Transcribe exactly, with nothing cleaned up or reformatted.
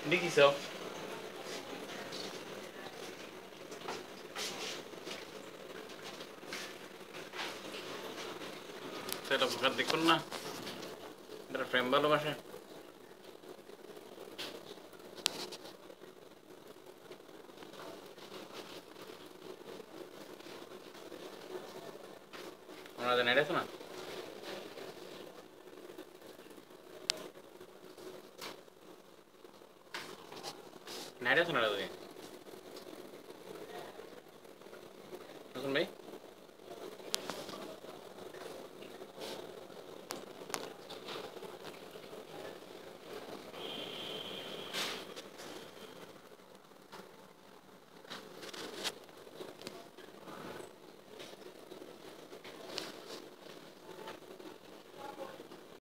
দেখিস সেটা ফোকাস দেখুন না, এটা ফ্রেম ভালোবাসে। ওনাদের নেট আছে না? নেট আছে না দাদি? ভাই